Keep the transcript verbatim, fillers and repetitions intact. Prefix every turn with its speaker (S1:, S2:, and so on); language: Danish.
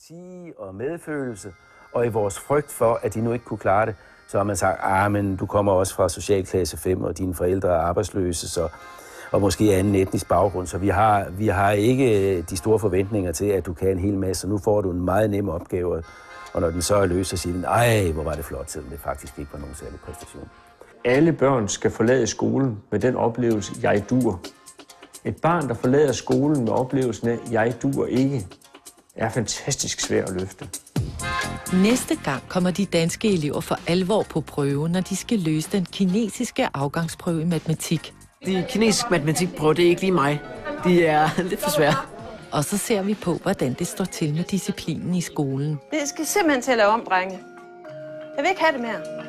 S1: empati og medfølelse, og i vores frygt for, at de nu ikke kunne klare det, så har man sagt, ah, men du kommer også fra socialklasse fem, og dine forældre er arbejdsløse, så, og måske anden etnisk baggrund, så vi har, vi har ikke de store forventninger til, at du kan en hel masse, og nu får du en meget nem opgave, og når den så er løst, så siger den, ej, hvor var det flot, selvom det faktisk ikke var nogen særlig præstation.
S2: Alle børn skal forlade skolen med den oplevelse, jeg duer. Et barn, der forlader skolen med oplevelsen af, jeg duer ikke, er fantastisk svært at løfte.
S3: Næste gang kommer de danske elever for alvor på prøve, når de skal løse den kinesiske afgangsprøve i matematik.
S4: De kinesiske matematikprøve, det er ikke lige mig. De er lidt for svære.
S3: Og så ser vi på, hvordan det står til med disciplinen i skolen.
S5: Det skal simpelthen til at lave om, drenge. Jeg vil ikke have det mere.